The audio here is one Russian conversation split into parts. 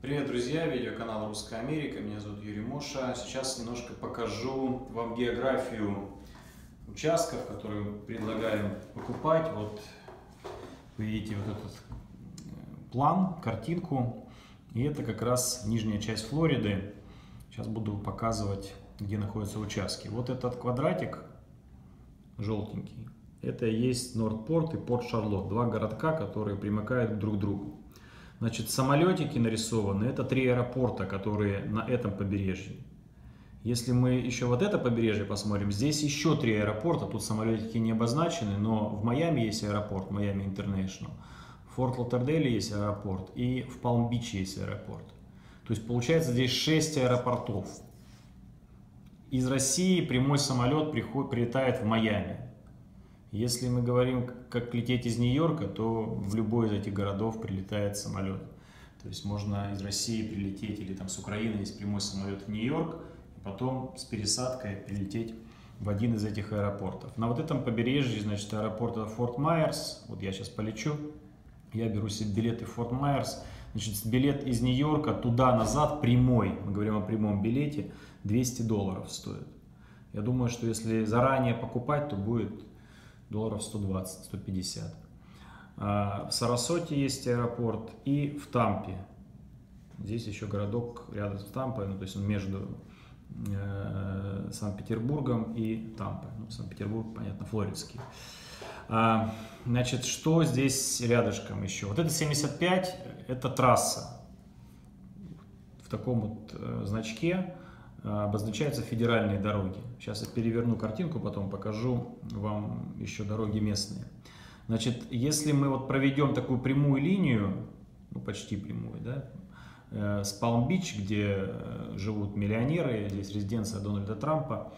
Привет, друзья! Видеоканал Русская Америка. Меня зовут Юрий Моша. Сейчас немножко покажу вам географию участков, которые предлагаем покупать. Вот вы видите вот этот план, картинку. И это как раз нижняя часть Флориды. Сейчас буду показывать, где находятся участки. Вот этот квадратик желтенький. Это и есть Нортпорт и Порт-Шарлотт. Два городка, которые примыкают друг к другу. Значит, самолетики нарисованы, это три аэропорта, которые на этом побережье. Если мы еще вот это побережье посмотрим, здесь еще три аэропорта, тут самолетики не обозначены, но в Майами есть аэропорт, Майами Интернешнл, в Форт Лаудердейле есть аэропорт и в Палм-Биче есть аэропорт. То есть получается здесь 6 аэропортов. Из России прямой самолет прилетает в Майами. Если мы говорим, как лететь из Нью-Йорка, то в любой из этих городов прилетает самолет. То есть можно из России прилететь, или там с Украины есть прямой самолет в Нью-Йорк, и потом с пересадкой прилететь в один из этих аэропортов. На вот этом побережье, значит, аэропорт Форт Майерс. Вот я сейчас полечу, я беру себе билеты в Форт Майерс. Значит, билет из Нью-Йорка туда-назад прямой, мы говорим о прямом билете, $200 стоит. Я думаю, что если заранее покупать, то будет долларов 120-150. В Сарасоте есть аэропорт и в Тампе. Здесь еще городок рядом с Тампой, ну, то есть он между Санкт-Петербургом и Тампой. Ну, Санкт-Петербург, понятно, флоридский. Значит, что здесь рядышком еще? Вот это 75, это трасса. В таком вот значке обозначаются федеральные дороги. Сейчас я переверну картинку, потом покажу вам еще дороги местные. Значит, если мы вот проведем такую прямую линию, ну почти прямую, да, с Палм-Бич, где живут миллионеры, здесь резиденция Дональда Трампа,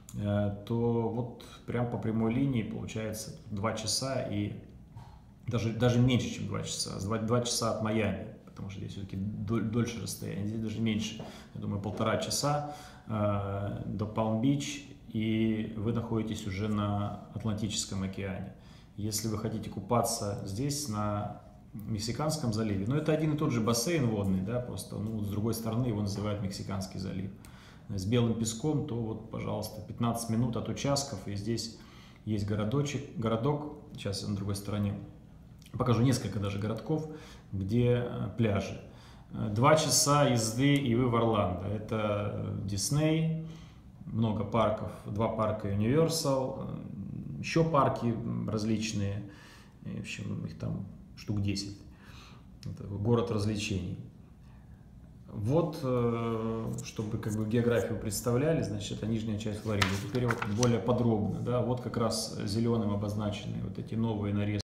то вот прям по прямой линии получается 2 часа и даже меньше, чем 2 часа, 2 часа от Майами. Потому что здесь все-таки дольше расстояние, здесь даже меньше, я думаю, 1,5 часа до Палм-Бич, и вы находитесь уже на Атлантическом океане. Если вы хотите купаться здесь, на Мексиканском заливе, но это один и тот же бассейн водный, да, просто ну, с другой стороны его называют Мексиканский залив, с белым песком, то вот, пожалуйста, 15 минут от участков, и здесь есть городок, сейчас я на другой стороне покажу несколько даже городков, где пляжи. 2 часа езды, и вы в Орландо. Это Дисней, много парков, 2 парка Universal, еще парки различные, в общем, их там штук 10. Это город развлечений. Вот, чтобы как бы географию представляли, значит, это нижняя часть Флориды. Теперь вот более подробно, да, вот как раз зеленым обозначены вот эти новые нарезки.